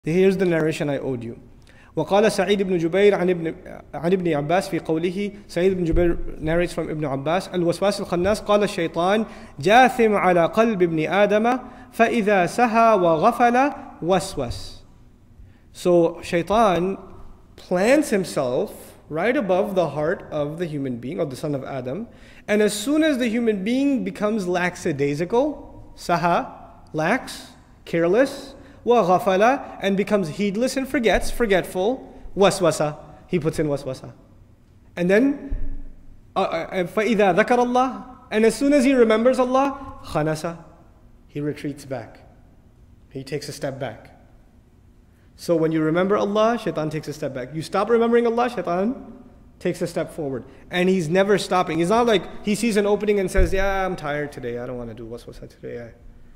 Here's the narration I owed you. وقال سعيد بن جبير عن ابن عباس في قوله. Sa'id ibn Jubair narrates from Ibn Abbas, الوسواس الخناس قال الشيطان جاثم على قلب ابن آدم فإذا سهى وغفل وسوس. So shaitan plants himself right above the heart of the human being, of the son of Adam, and as soon as the human being becomes lackadaisical, saha, lax, careless, وَغَفَلَ, and becomes heedless and forgetful, waswasa, he puts in waswasa. And then, فَإِذَا ذَكَرَ اللَّهِ, and as soon as he remembers Allah, خَنَسَ, he retreats back. He takes a step back. So when you remember Allah, shaitan takes a step back. You stop remembering Allah, shaitan takes a step forward. And he's never stopping. It's not like he sees an opening and says, yeah, I'm tired today, I don't want to do waswasa today.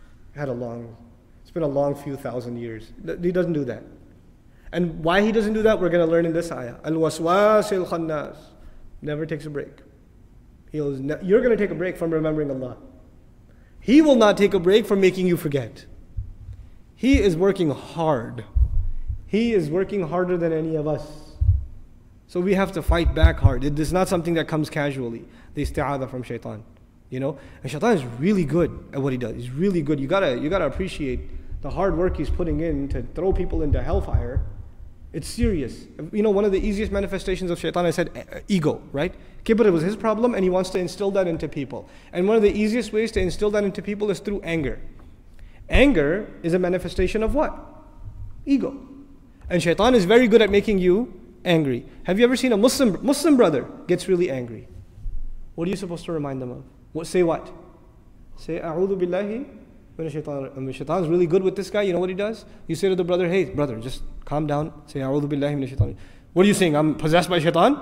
It's been a long few thousand years. He doesn't do that. And why he doesn't do that, we're going to learn in this ayah. Al-waswas al-khannas. Never takes a break. You're going to take a break from remembering Allah. He will not take a break from making you forget. He is working hard. He is working harder than any of us. So we have to fight back hard. It is not something that comes casually. The isti'adha from shaitan. You know, and shaitan is really good at what he does. He's really good. You gotta appreciate the hard work he's putting in to throw people into hellfire. It's serious. You know, one of the easiest manifestations of shaitan, I said, ego, right? Kibr was his problem, and he wants to instill that into people. And one of the easiest ways to instill that into people is through anger. Anger is a manifestation of what? Ego. And shaitan is very good at making you angry. Have you ever seen a Muslim brother gets really angry? What are you supposed to remind them of? Say what? Say, A'udhu billahi min ash-shaytan. When shaitan is really good with this guy, you know what he does? You say to the brother, hey, brother, just calm down. Say, A'udhu billahi min ash-shaytan. What are you saying? I'm possessed by shaitan?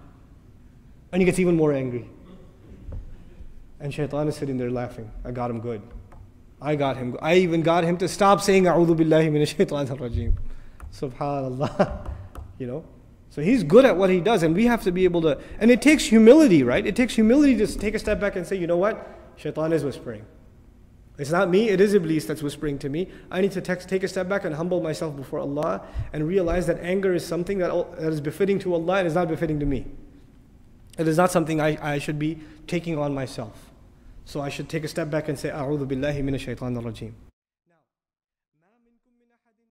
And he gets even more angry. And shaitan is sitting there laughing. I got him good. I got him. I even got him to stop saying, A'udhu billahi min ash-shaytan ar-rajim. Subhanallah. You know? So he's good at what he does, and we have to be able to, and it takes humility, right? It takes humility to take a step back and say, you know what? Shaitan is whispering. It's not me, it is Iblis that's whispering to me. I need to take a step back and humble myself before Allah and realize that anger is something that is befitting to Allah and is not befitting to me. It is not something I should be taking on myself. So I should take a step back and say, A'udhu billahi minash shaitanir rajim.